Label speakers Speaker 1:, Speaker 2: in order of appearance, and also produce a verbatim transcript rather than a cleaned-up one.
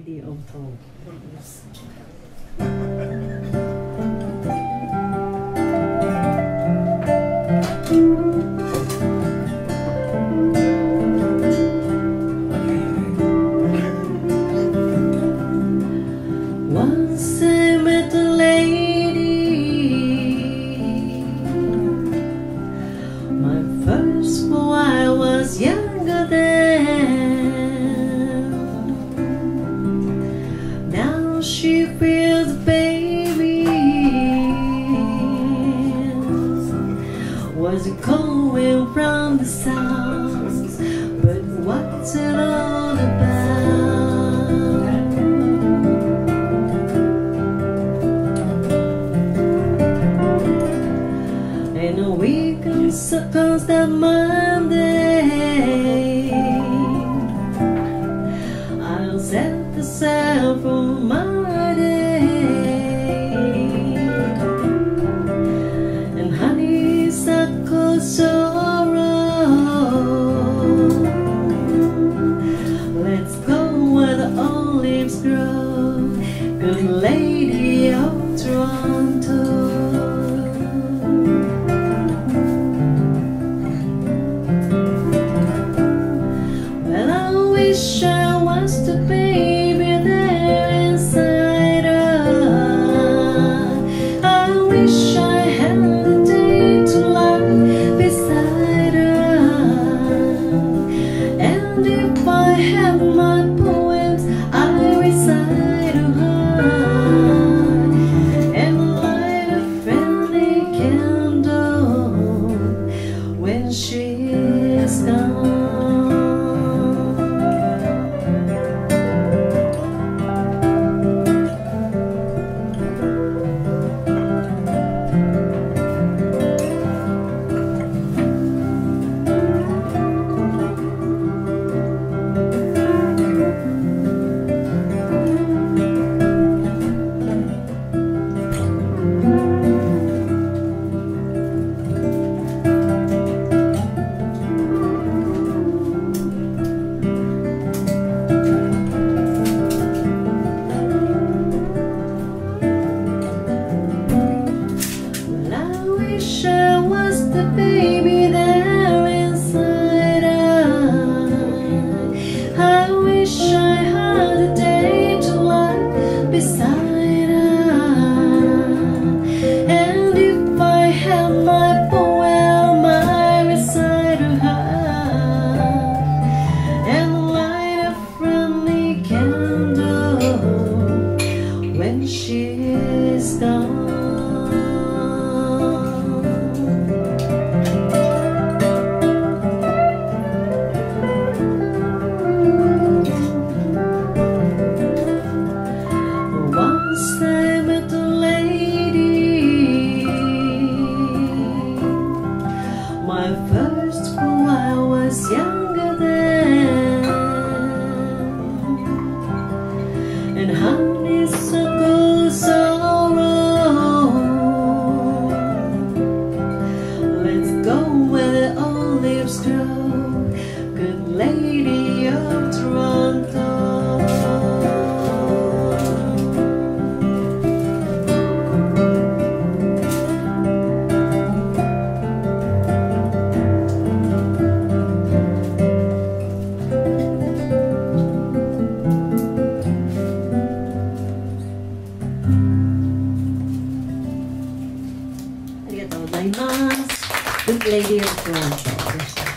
Speaker 1: Lady of Toronto. Once I met a lady, my first boy I was younger then. Now she feels baby. Was coming from the south, but what's it all about? And a week comes that Monday, I'll set the sail for my day. And honeysuckle sorrow, let's go where the olives grow, good lady of Toronto. Wish I was the baby there inside her. I wish I had the day to lie beside her. And if I had my poems, I recite to her and light a friendly candle when she is gone. Wish I was the baby there inside her. I wish I had a day to lie beside her. And if I had my poem, I recite to her and light a friendly candle when she is gone. Once I met a lady, my first boy I was younger then. And honeysuckle sorrow, let's go where the olives grow, good lady of Toronto. Good Lady of Toronto.